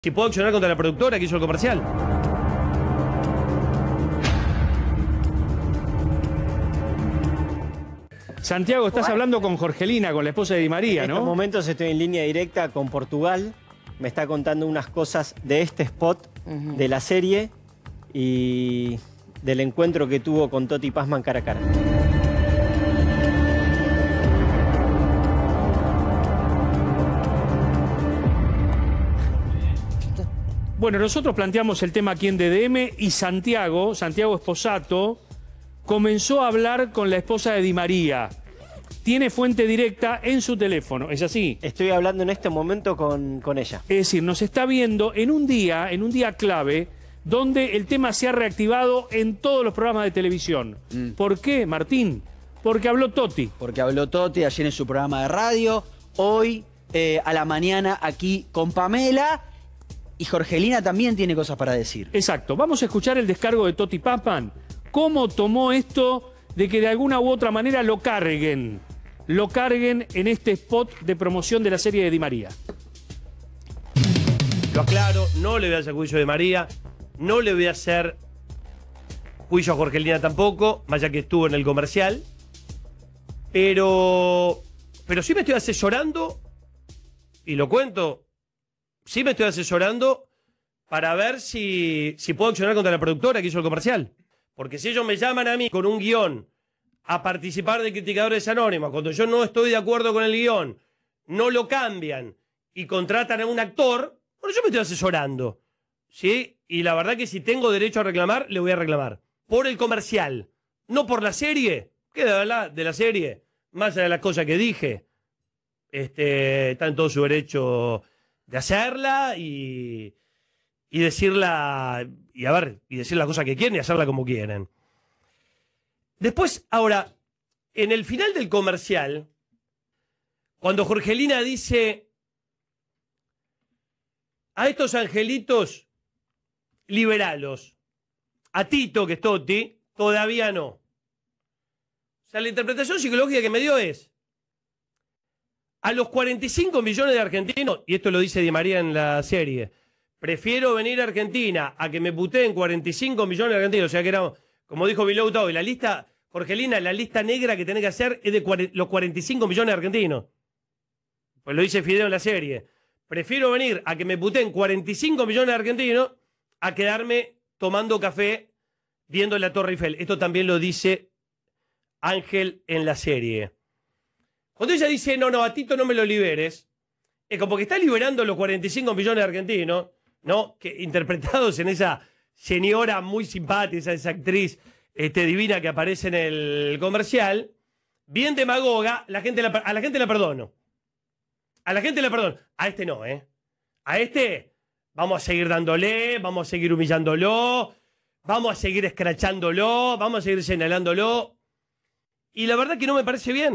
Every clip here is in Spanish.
Si puedo accionar contra la productora que hizo el comercial. Santiago, estás hablando con Jorgelina, con la esposa de Di María, ¿no? En estos momentos estoy en línea directa con Portugal. Me está contando unas cosas de este spot, de la serie y del encuentro que tuvo con Toti Pazman cara a cara. Bueno, nosotros planteamos el tema aquí en DDM y Santiago Esposato, comenzó a hablar con la esposa de Di María. Tiene fuente directa en su teléfono, ¿es así? Estoy hablando en este momento con ella. Es decir, nos está viendo en un día clave, donde el tema se ha reactivado en todos los programas de televisión. ¿Por qué, Martín? Porque habló Toti. Porque habló Toti ayer en su programa de radio, hoy a la mañana aquí con Pamela, y Jorgelina también tiene cosas para decir. Exacto. Vamos a escuchar el descargo de Toti Pazman. ¿Cómo tomó esto de que de alguna u otra manera lo carguen en este spot de promoción de la serie de Di María? Lo aclaro, no le voy a hacer juicio de María, no le voy a hacer juicio a Jorgelina tampoco, más allá que estuvo en el comercial. Pero sí me estoy asesorando, y lo cuento, sí me estoy asesorando para ver si puedo accionar contra la productora que hizo el comercial. Porque si ellos me llaman a mí con un guión a participar de Criticadores Anónimos, cuando yo no estoy de acuerdo con el guión, no lo cambian y contratan a un actor, bueno, yo me estoy asesorando, ¿sí? Y la verdad que si tengo derecho a reclamar, le voy a reclamar. Por el comercial, no por la serie. ¿Qué de la serie? Más allá de las cosas que dije, está en todo su derecho de hacerla y decirla, y decir la cosa que quieren y hacerla como quieren. Después, ahora, en el final del comercial, cuando Jorgelina dice: a estos angelitos, liberalos. A Tito, que es Toti, todavía no. O sea, la interpretación psicológica que me dio es: a los 45 millones de argentinos, y esto lo dice Di María en la serie, prefiero venir a Argentina a que me puteen 45 millones de argentinos. O sea que era, como dijo Below Toby, la lista, Jorgelina, la lista negra que tenés que hacer es de los 45 millones de argentinos. Pues lo dice Fideo en la serie. Prefiero venir a que me puteen 45 millones de argentinos a quedarme tomando café viendo la Torre Eiffel. Esto también lo dice Ángel en la serie. Cuando ella dice, no, a Tito no me lo liberes, es como que está liberando los 45 millones de argentinos, ¿no? Que, interpretados en esa señora muy simpática, esa actriz divina que aparece en el comercial, bien demagoga, a la gente la perdono. A la gente la perdono. A este no, ¿eh? A este vamos a seguir dándole, vamos a seguir humillándolo, vamos a seguir escrachándolo, vamos a seguir señalándolo. Y la verdad que no me parece bien.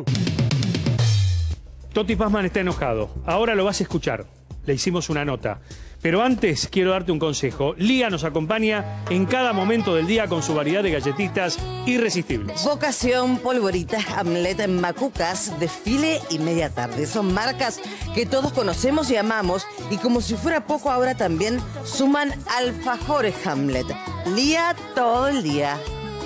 Toti Pazman está enojado. Ahora lo vas a escuchar. Le hicimos una nota. Pero antes quiero darte un consejo. Lía nos acompaña en cada momento del día con su variedad de galletitas irresistibles. Vocación, Polvoritas, Hamlet, Macucas, Desfile y Media Tarde. Son marcas que todos conocemos y amamos. Y como si fuera poco, ahora también suman alfajores Hamlet. Lía todo el día.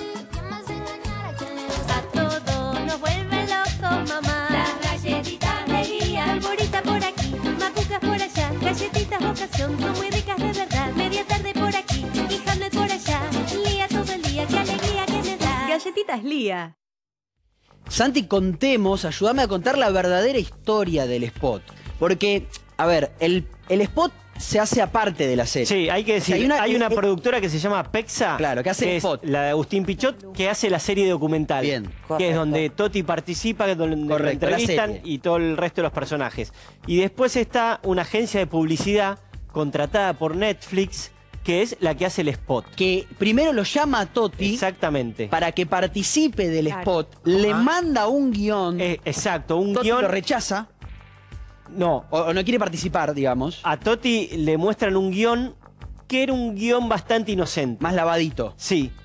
A todo nos vuelve loco, mamá. Las galletitas de Lía, Polvorita por aquí, Macucas por allá, galletitas vocación, son muy ricas de verdad. Media tarde por aquí y Hamlet por allá. Lía todo el día, qué alegría que me da. Galletitas Lía. Santi, contemos, ayúdame a contar la verdadera historia del spot. Porque, a ver, el spot se hace aparte de la serie. Sí, hay que decir, O sea, hay una productora que se llama Pexa, claro, que hace el spot. la de Agustín Pichot, que hace la serie documental. Bien, que correcto. es donde Toti participa, donde lo Correcto, la entrevistan serie. y todo el resto de los personajes. Y después está una agencia de publicidad contratada por Netflix, que es la que hace el spot. Que primero lo llama a Toti Exactamente. para que participe del spot, le manda un guión, Exacto, un Toti guión. lo rechaza, No, o no quiere participar, digamos, a Toti le muestran un guión que era un guión bastante inocente. más lavadito. Sí.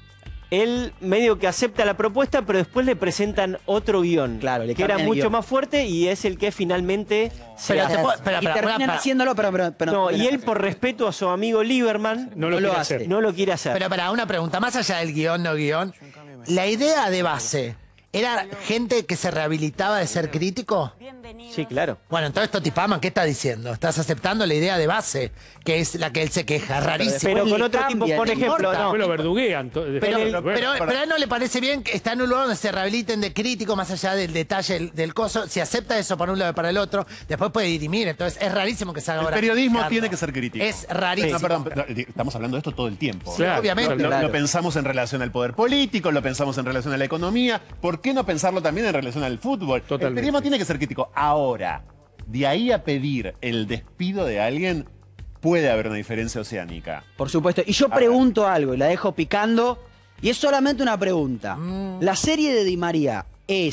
él medio que acepta la propuesta, pero después le presentan otro guión. Claro, le que era cambian el mucho guión. más fuerte y es el que finalmente se Pero hace. espera, y terminan haciéndolo, pero No, y él por respeto a su amigo Lieberman No lo No lo quiere hace. hacer. no lo quiere hacer. Pero para una pregunta, más allá del guión, no guión, la idea de base, ¿era gente que se rehabilitaba de ser crítico? Sí, claro. Bueno, entonces Toti Pazman, ¿qué está diciendo? ¿Estás aceptando la idea de base, que es la que él se queja? Rarísimo. Pero le con otro tipo, cambia, por no ejemplo, importa. no. Después lo verduguean. Pero a él no le parece bien que está en un lugar donde se rehabiliten de crítico, más allá del detalle del coso. Si acepta eso para un lado y para el otro, después puede dirimir. Entonces es rarísimo que se haga El ahora. periodismo criticando. tiene que ser crítico. Es rarísimo. No, perdón, estamos hablando de esto todo el tiempo. Claro, obviamente. Lo, claro. lo pensamos en relación al poder político, lo pensamos en relación a la economía. ¿Por qué no pensarlo también en relación al fútbol? Totalmente. El periodismo tiene que ser crítico. Ahora, de ahí a pedir el despido de alguien, puede haber una diferencia oceánica. Por supuesto. Y yo pregunto algo y la dejo picando. Y es solamente una pregunta. La serie de Di María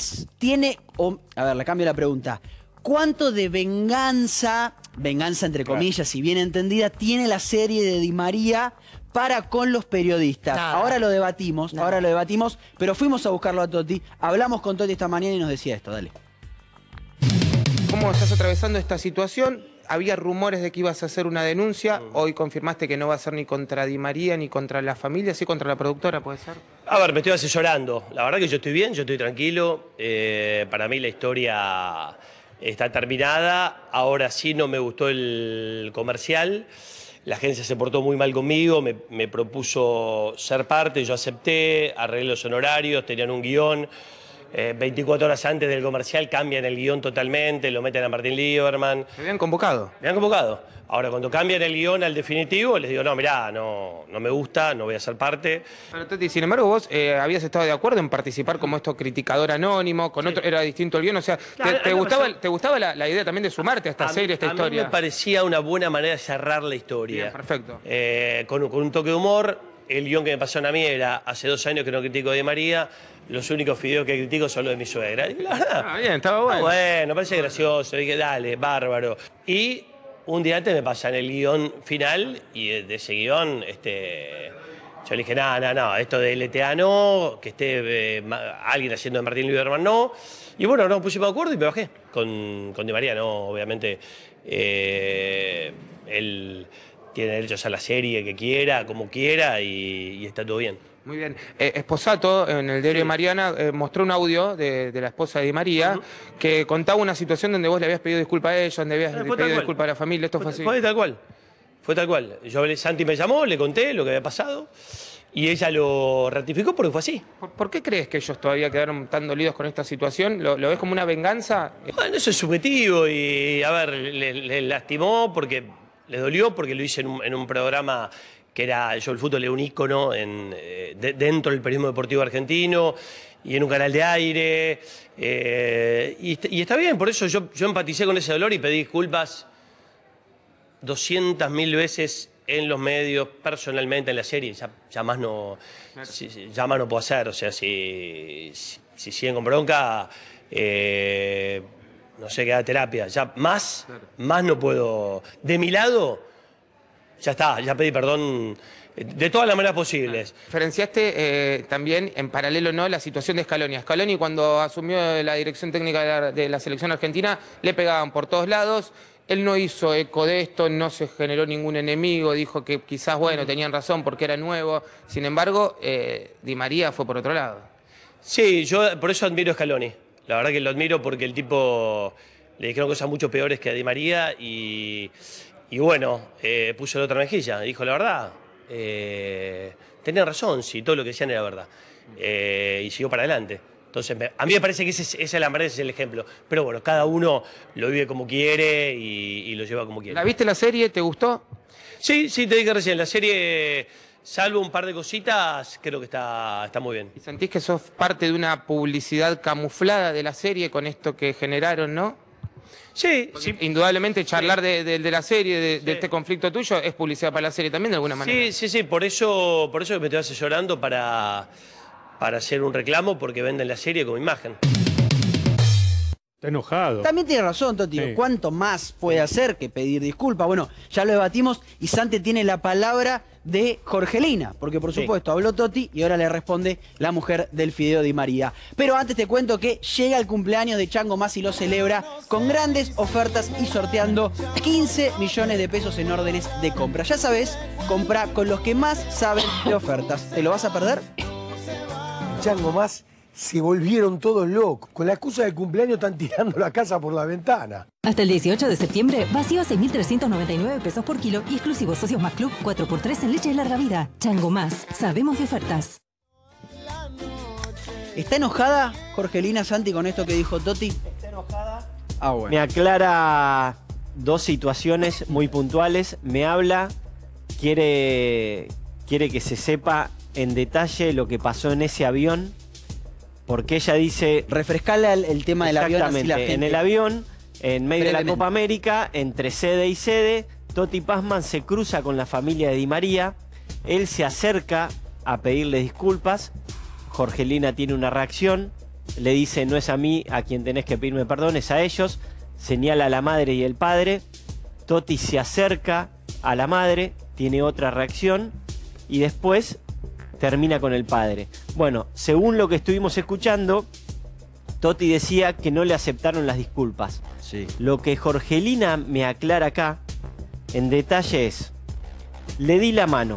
a ver, le cambio la pregunta. ¿Cuánto de venganza entre comillas, si bien entendida, tiene la serie de Di María para con los periodistas? Nada. Ahora lo debatimos, pero fuimos a buscarlo a Toti. Hablamos con Toti esta mañana y nos decía esto, dale. ¿Cómo estás atravesando esta situación? Había rumores de que ibas a hacer una denuncia. Hoy confirmaste que no va a ser ni contra Di María ni contra la familia, sí contra la productora, ¿puede ser? A ver, me estoy asesorando. La verdad que yo estoy bien, yo estoy tranquilo. Para mí la historia está terminada. Ahora sí no me gustó el comercial. La agencia se portó muy mal conmigo, me propuso ser parte, yo acepté, arreglé los honorarios, tenían un guión. 24 horas antes del comercial cambian el guión totalmente, lo meten a Martín Lieberman. ¿Te habían convocado? Me han convocado. Ahora, cuando cambian el guión al definitivo, les digo, no, mirá, no me gusta, no voy a ser parte. Pero Toti, sin embargo, vos habías estado de acuerdo en participar como esto criticador anónimo, con otro, era distinto el guión, o sea, Claro, ¿te gustaba la idea también de sumarte a esta serie, a esta historia? A mí me parecía una buena manera de cerrar la historia. Bien, perfecto. Con un toque de humor. El guión que me pasó a mí era, hace 2 años que no critico a Di María, los únicos videos que critico son los de mi suegra. Y la verdad, Bien, estaba bueno. bueno, parece gracioso, dije, dale, bárbaro. Y un día antes me pasan el guión final y de ese guión, yo le dije, no, esto de LTA no, que esté alguien haciendo de Martín Lieberman no. Y bueno, nos pusimos de acuerdo y me bajé. Con Di María no, obviamente. Él tiene derecho a hacer la serie que quiera, como quiera y está todo bien. Muy bien. Esposato, en el diario de Mariana, mostró un audio de la esposa de Di María que contaba una situación donde vos le habías pedido disculpas a ella, donde habías pedido disculpas a la familia. Esto fue así. Fue tal cual. Fue tal cual. Santi me llamó, le conté lo que había pasado y ella lo ratificó porque fue así. ¿Por qué crees que ellos todavía quedaron tan dolidos con esta situación? ¿Lo ves como una venganza? Bueno, eso es subjetivo y, a ver, le lastimó porque le dolió porque lo hice en un programa que era, yo el fútbol era un ícono dentro del periodismo deportivo argentino y en un canal de aire. Y está bien, por eso yo empaticé con ese dolor y pedí disculpas 200.000 veces en los medios, personalmente en la serie. Ya más no puedo hacer. O sea, si siguen con bronca, no sé, queda terapia. Ya más no puedo. De mi lado, ya está, ya pedí perdón de todas las maneras posibles. Diferenciaste también, en paralelo, ¿no?, la situación de Scaloni. A Scaloni, cuando asumió la dirección técnica de la selección argentina, le pegaban por todos lados. Él no hizo eco de esto, no se generó ningún enemigo, dijo que quizás, bueno, tenían razón porque era nuevo. Sin embargo, Di María fue por otro lado. Sí, yo por eso admiro a Scaloni. La verdad que lo admiro porque el tipo le dijeron cosas mucho peores que a Di María y bueno, puso la otra mejilla, dijo la verdad. Tenía razón, si todo lo que decían era verdad. Y siguió para adelante. Entonces, a mí me parece que esa es la manera, ese es el ejemplo. Pero bueno, cada uno lo vive como quiere y lo lleva como quiere. ¿La viste la serie? ¿Te gustó? Sí, te dije recién, la serie, salvo un par de cositas, creo que está muy bien. ¿Y sentís que sos parte de una publicidad camuflada de la serie con esto que generaron, no? Sí, Porque indudablemente charlar de la serie, de este conflicto tuyo, es publicidad para la serie también, de alguna manera. Sí, por eso que me estoy asesorando para hacer un reclamo porque venden la serie como imagen. Está enojado. También tiene razón, Toti. Sí. ¿Cuánto más puede hacer que pedir disculpas? Bueno, ya lo debatimos y Santi tiene la palabra de Jorgelina, porque por supuesto habló Toti y ahora le responde la mujer del Fideo Di María. Pero antes te cuento que llega el cumpleaños de Chango Más y lo celebra con grandes ofertas y sorteando 15 millones de pesos en órdenes de compra. Ya sabes, compra con los que más saben de ofertas. ¿Te lo vas a perder? Chango Más se volvieron todos locos. Con la excusa del cumpleaños están tirando la casa por la ventana. Hasta el 18 de septiembre, vacío a 6.399 pesos por kilo y exclusivos socios Más Club 4x3 en leche de larga vida. Chango Más, sabemos de ofertas. ¿Está enojada Jorgelina, Santi, con esto que dijo Toti? Está enojada. Ah, bueno. Me aclara dos situaciones muy puntuales. Me habla, quiere que se sepa en detalle lo que pasó en ese avión. Porque ella dice... Refrescale el tema del avión. Así la gente... En el avión, en medio de la Brevemente. Copa América, entre sede y sede, Toti Pazman se cruza con la familia de Di María. Él se acerca a pedirle disculpas. Jorgelina tiene una reacción. Le dice, no es a mí a quien tenés que pedirme perdón, es a ellos. Señala a la madre y el padre. Toti se acerca a la madre, tiene otra reacción. Y después... termina con el padre. Bueno, según lo que estuvimos escuchando, Toti decía que no le aceptaron las disculpas. Sí. Lo que Jorgelina me aclara acá, en detalle es, le di la mano,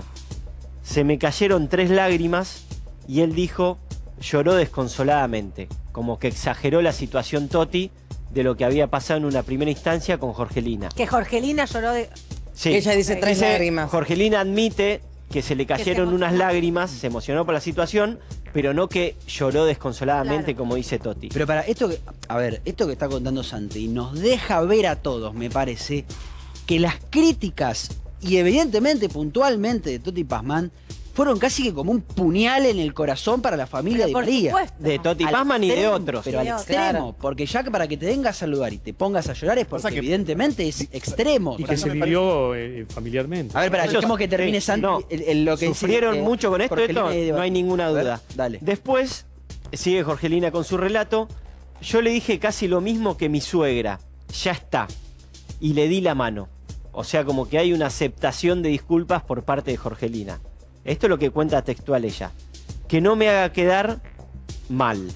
se me cayeron 3 lágrimas y él dijo, lloró desconsoladamente, como que exageró la situación Toti de lo que había pasado en una primera instancia con Jorgelina. Que Jorgelina lloró de... Sí. Ella dice 3 lágrimas. Jorgelina admite que se le cayeron unas lágrimas, se emocionó por la situación, pero no que lloró desconsoladamente, Claro. como dice Toti. Pero para esto que, a ver, esto que está contando Santi nos deja ver a todos, me parece, que las críticas y evidentemente puntualmente de Toti Pazman fueron casi que como un puñal en el corazón para la familia Pero de por María. supuesto. De Toti Al Pazman y de extremo, otros. Pero al Sí, extremo, claro. porque ya que para que te vengas a saludar y te pongas a llorar es porque Pasa que- evidentemente es extremo. Y que se vivió familiarmente. A ver, para Ellos- dejemos que termine sí, Santi no, lo que sufrieron dice, mucho con esto, Jorgelina y no hay ninguna A ver, duda. dale. Después, sigue Jorgelina con su relato, yo le dije casi lo mismo que mi suegra, ya está, y le di la mano. O sea, como que hay una aceptación de disculpas por parte de Jorgelina. Esto es lo que cuenta textual ella. Que no me haga quedar mal,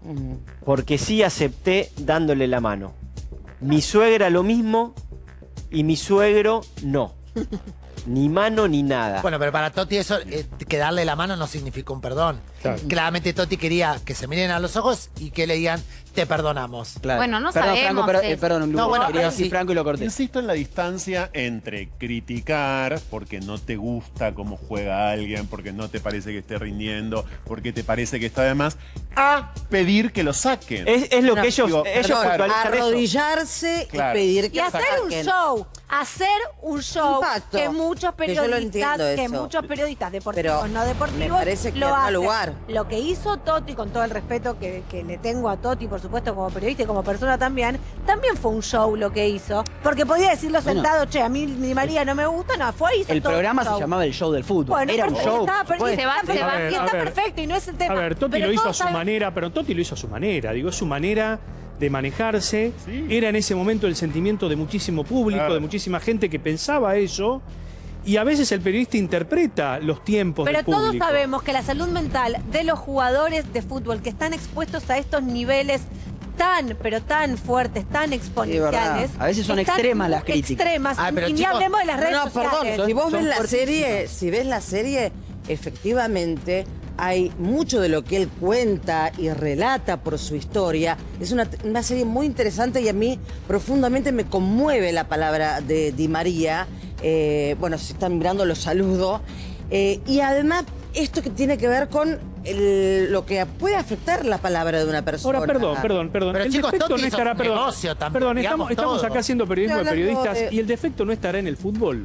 porque sí acepté dándole la mano. Mi suegra lo mismo y mi suegro no. Ni mano ni nada. Bueno, pero para Toti eso, que darle la mano no significa un perdón. Claro. Claramente Toti quería que se miren a los ojos y que le digan, te perdonamos. Claro. Bueno, no Perdón, sabemos Franco, eso. perdón, No, bueno, quería pero decir sí. Franco y lo corté. Insisto en la distancia entre criticar porque no te gusta cómo juega alguien, porque no te parece que esté rindiendo, porque te parece que está de más, a pedir que lo saquen. Es lo No, que ellos digo, puntualizan eso. Arrodillarse Claro. y pedir que Y lo hacer un saquen. show. Hacer un show Un pacto. que muchos Que yo lo periodistas, entiendo que eso. muchos periodistas deportivos, Pero no deportivos, me parece que lo da hacen. lugar. Lo que hizo Toti, con todo el respeto que le tengo a Toti, por supuesto, como periodista y como persona también fue un show lo que hizo. Porque podía decirlo Bueno. sentado, che, a mí ni María no me gusta, no, fue hizo El todo programa un se show. llamaba El Show del Fútbol. Bueno, Era un perfecto, show. está, Pues, se va, y está a ver. perfecto y no es el tema. A ver, Toti Pero lo hizo a todos su saben- manera, pero Toti lo hizo a su manera. Digo, es su manera de manejarse. Sí. Era en ese momento el sentimiento de muchísimo público, Claro. de muchísima gente que pensaba eso. Y a veces el periodista interpreta los tiempos Pero del todos público. sabemos que la salud mental de los jugadores de fútbol que están expuestos a estos niveles tan, pero tan fuertes, tan exponenciales. verdad. A veces son están extremas las muy críticas. extremas. Ah, pero y ni chicos, hablemos de las redes No, sociales. perdón, si vos ves son la fuertísimas. serie, si ves la serie, efectivamente hay mucho de lo que él cuenta y relata por su historia. Es una serie muy interesante y a mí profundamente me conmueve la palabra de Di María. Bueno, si están mirando, los saludo. Y además, esto que tiene que ver con lo que puede afectar la palabra de una persona. Ahora, perdón. Pero, el chicos, defecto Toti no hizo estará, un negocio también, perdón, digamos estamos todo. acá haciendo periodismo de Estoy hablando periodistas de- y el defecto no estará en el fútbol.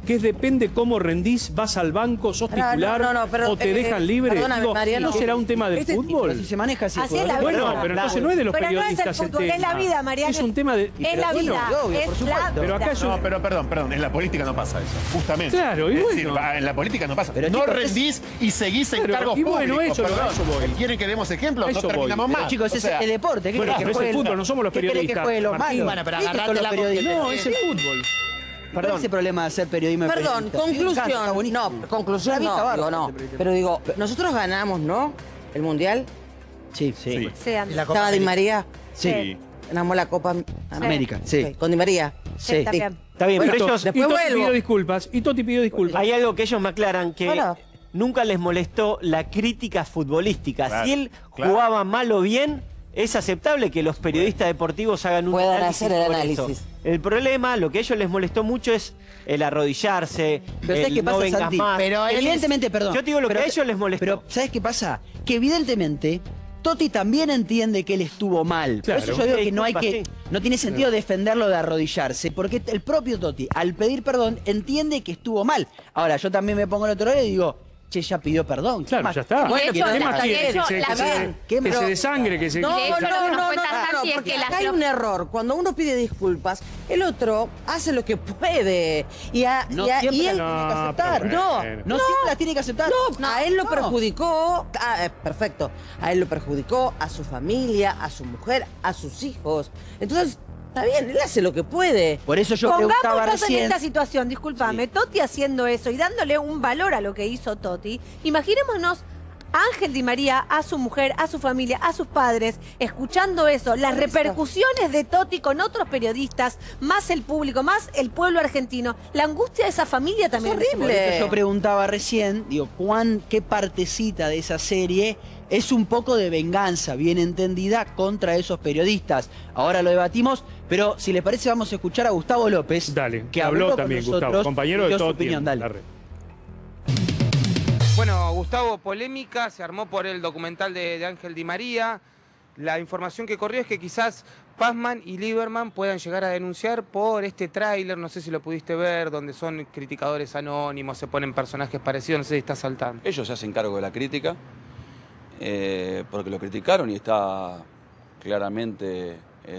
que es depende cómo rendís, vas al banco, sos titular pero, o te dejan libre. Perdóname, Digo, Mariano. ¿no será un tema del fútbol? Si se maneja así. Así es la Bueno, vida. pero entonces no es de los Pero periodistas no es el fútbol, el tema. es la vida, Mariano. Es un tema de... Es la vida. obvio, es por la supuesto. Pero acá vida. es un... No, pero perdón, en la política no pasa eso, justamente. Claro, y Es bueno. decir, en la política no pasa. Pero, no chicos, rendís y seguís en Claro, cargos y bueno, públicos. eso, perdón. a eso voy. ¿Quieren que demos ejemplos? A No eso voy. terminamos Pero más. chicos, O sea, es deporte. ¿Qué Bueno, querés que pero es el juegue fútbol, no somos los ¿Qué querés que periodistas, juegue los Martín. malos? Bueno, pero ¿Qué son los agarrátela porque periodistas? No, es el fútbol. ¿Cuál es el problema de hacer periodismo? de Perdón, periodistas? Me encanta, está buenísimo. conclusión. No, conclusión La vista no, bárbara, digo no. este periodismo. Pero digo, nosotros ganamos, ¿no? El Mundial. Sí. Sí. Sean. La Copa Estaba Di América. María. Sí. Ganamos la Copa América, sí. Ok, con Di María. Sí, también. Está bien, Bueno, pero ellos... Y después Totti vuelvo. pidió disculpas. Y Totti pidió disculpas. Hay algo que ellos me aclaran, que Bueno. nunca les molestó la crítica futbolística. Claro, Si él claro. jugaba mal o bien, es aceptable que los periodistas deportivos hagan un Puedan análisis hacer el sobre análisis. eso. El problema, lo que a ellos les molestó mucho es el arrodillarse, Pero ¿sabes el qué pasa, no vengas Santi? más. Pero él Evidentemente, perdón. Yo te digo lo que a ellos les molestó. Pero, ¿sabes qué pasa? Que evidentemente Totti también entiende que él estuvo mal. Claro. Por eso yo digo que no hay Disculpa, que. sí. No tiene sentido defenderlo de arrodillarse. Porque el propio Totti, al pedir perdón, entiende que estuvo mal. Ahora, yo también me pongo al otro lado y digo, che, ya pidió perdón. ¿Qué Claro, más? ya está. Bueno, ¿Qué pero más de quiere? hecho, Que la verdad- se desangre, que se... No, De hecho, lo que nos no, cuenta Santi es porque que acá hay un error. Cuando uno pide disculpas, el otro hace lo que puede. No y siempre él, las tiene que aceptar. pero No, bueno. No siempre las tiene que aceptar. no, a él lo perjudicó. Perfecto. A él lo perjudicó, a su familia, a su mujer, a sus hijos. Entonces, está bien, él hace lo que puede. Por eso yo preguntaba Pongámonos en recién. esta situación, discúlpame, Totti haciendo eso y dándole un valor a lo que hizo Totti. Imaginémonos a Ángel Di María, a su mujer, a su familia, a sus padres, escuchando eso, las repercusiones de Totti con otros periodistas, más el público, más el pueblo argentino, la angustia de esa familia también. Es en ese horrible. momento. Por eso yo preguntaba recién, digo, ¿qué partecita de esa serie es un poco de venganza, bien entendida, contra esos periodistas? Ahora lo debatimos, pero si les parece vamos a escuchar a Gustavo López. Dale, que que habló con también nosotros Gustavo, compañero y de dio su Totti opinión, en dale. la red. Bueno, Gustavo, polémica, se armó por el documental de Ángel Di María. La información que corrió es que quizás Pazman y Lieberman puedan llegar a denunciar por este tráiler, no sé si lo pudiste ver, donde son criticadores anónimos, se ponen personajes parecidos, no sé si estás saltando. Ellos se hacen cargo de la crítica, porque lo criticaron y está claramente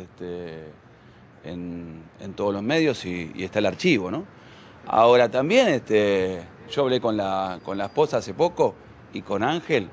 en todos los medios y está el archivo, ¿no? Ahora también yo hablé con la esposa hace poco y con Ángel,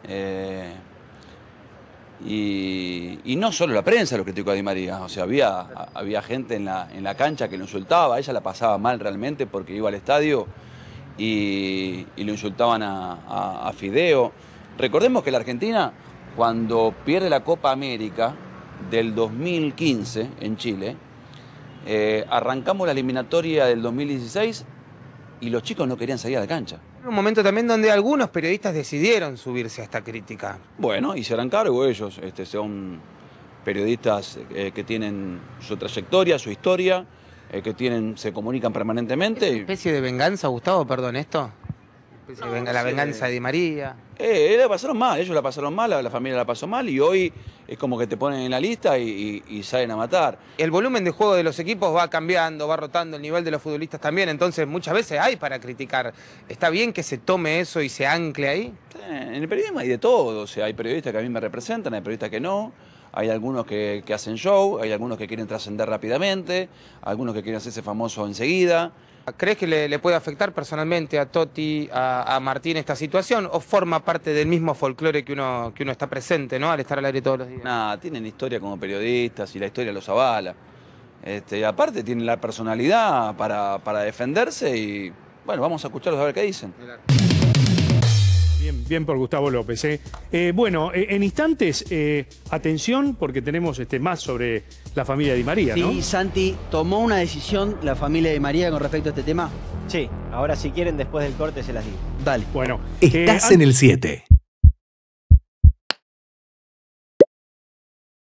y no solo la prensa lo criticó a Di María, o sea, había gente en la cancha que lo insultaba, ella la pasaba mal realmente porque iba al estadio y lo insultaban a Fideo. Recordemos que la Argentina, cuando pierde la Copa América del 2015 en Chile, arrancamos la eliminatoria del 2016 y los chicos no querían salir a la cancha. Un momento también donde algunos periodistas decidieron subirse a esta crítica. Bueno, y se harán cargo ellos, son periodistas que tienen su trayectoria, su historia, que se comunican permanentemente. ¿Una especie de venganza, Gustavo, perdón, esto? La venganza de Di María. La pasaron mal, ellos la pasaron mal, la familia la pasó mal y hoy es como que te ponen en la lista y salen a matar. El volumen de juego de los equipos va cambiando, va rotando, el nivel de los futbolistas también, entonces muchas veces hay para criticar. ¿Está bien que se tome eso y se ancle ahí? En el periodismo hay de todo, o sea, hay periodistas que a mí me representan, hay periodistas que no, hay algunos que hacen show, hay algunos que quieren trascender rápidamente, algunos que quieren hacerse famosos enseguida. ¿Crees que le puede afectar personalmente a Totti, a Martín esta situación o forma parte del mismo folclore que uno está presente, ¿no? Al estar al aire todos los días? Nada, tienen historia como periodistas y la historia los avala. Aparte tienen la personalidad para defenderse y bueno, vamos a escucharlos a ver qué dicen. Bien por Gustavo López. Bueno, en instantes, atención, porque tenemos más sobre la familia de Di María, ¿no? Sí, Santi, ¿tomó una decisión la familia de María con respecto a este tema? Sí, ahora si quieren después del corte se las digo. Dale. Bueno. Estás en el 7.